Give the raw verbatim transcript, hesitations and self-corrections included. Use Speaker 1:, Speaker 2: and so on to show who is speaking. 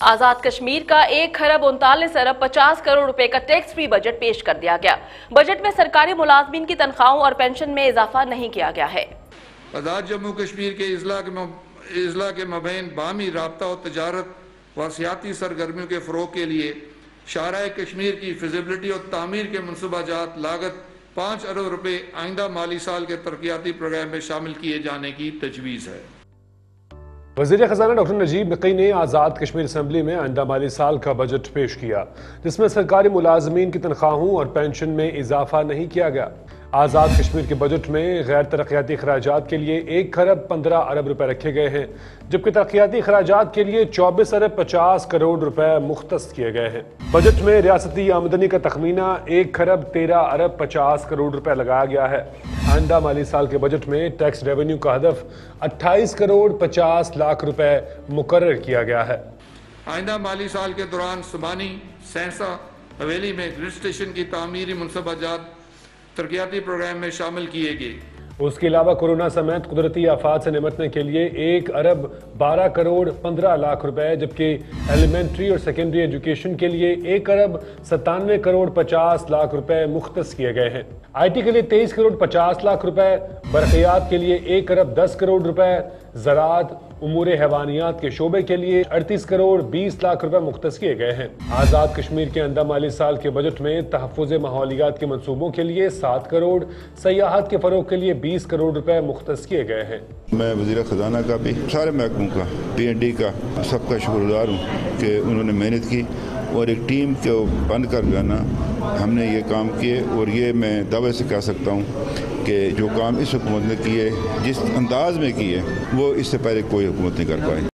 Speaker 1: आजाद कश्मीर का एक खरब उनतालीस अरब पचास करोड़ रुपए का टैक्स फ्री बजट पेश कर दिया गया। बजट में सरकारी मुलाजमीन की तनख्वाहों और पेंशन में इजाफा नहीं किया गया है।
Speaker 2: आजाद जम्मू कश्मीर के इजला के इजला के मबैन बामी राब्ता और तजारत व सियाती सरगर्मियों के फ़रोग के लिए शाहराह कश्मीर की फिजिबिलिटी और तामीर के मनसूबाजात लागत पाँच अरब रुपए आइंदा माली साल के तरक्याती प्रोग्राम में शामिल किए जाने की तजवीज़ है।
Speaker 3: वज़ीर ख़ज़ाना डॉक्टर नजीब नक़वी ने आज़ाद कश्मीर असम्बली में आइंदा माली साल का बजट पेश किया, जिसमें सरकारी मुलाजमीन की तनख्वाहों और पेंशन में इजाफा नहीं किया गया। आज़ाद कश्मीर के बजट में गैर तरक्याती अखराजात के लिए एक खरब पंद्रह अरब रुपए रखे गए हैं, जबकि तरक्याती अखराजात के लिए चौबीस अरब पचास करोड़ रुपए मुख्तस किए गए हैं। बजट में रियासती आमदनी का तखमीना एक खरब तेरह अरब पचास करोड़ रुपए लगाया गया है। आइंदा माली साल के बजट में टैक्स रेवेन्यू का हदफ अट्ठाईस करोड़ पचास लाख रुपए मुकर्रर किया गया है।
Speaker 2: आइंदा माली साल के दौरान सुबानी सैंसा हवेली में ग्रिड स्टेशन की तामीरी मनसूबाजात तरक्याती प्रोग्राम में शामिल किए गए।
Speaker 3: उसके अलावा कोरोना समेत कुदरती आफात से निपटने के लिए एक अरब बारह करोड़ पंद्रह लाख रुपए, जबकि एलिमेंट्री और सेकेंडरी एजुकेशन के लिए एक अरब सत्तानवे करोड़ पचास लाख रुपए मुख्तस किए गए हैं। आई टी के लिए तेईस करोड़ पचास लाख रुपए, बरक़ियात के लिए एक अरब दस करोड़ रुपए, ज़राअत उमूर हैवानियात के शोबे के लिए अड़तीस करोड़ बीस लाख रुपए मुख्तस किए गए हैं। आज़ाद कश्मीर के आइंदा माली साल के बजट में तहफ़्फ़ुज़ माहौलियात के मनसूबों के लिए सात करोड़, सयाहत के फ़रोग के लिए बीस करोड़ रुपए मुख्तस किए गए हैं।
Speaker 4: मैं वज़ीर ख़ज़ाना का भी, सारे महकमों का, पी एन डी का सबका शुक्रगुज़ार हूँ कि उन्होंने मेहनत की और एक टीम को बन कर जो है ना हमने ये काम किए। और ये मैं दावे से कह सकता हूँ कि जो काम इस हुकूमत ने किए, जिस अंदाज में किए, वो इससे पहले कोई हुकूमत नहीं कर पाई।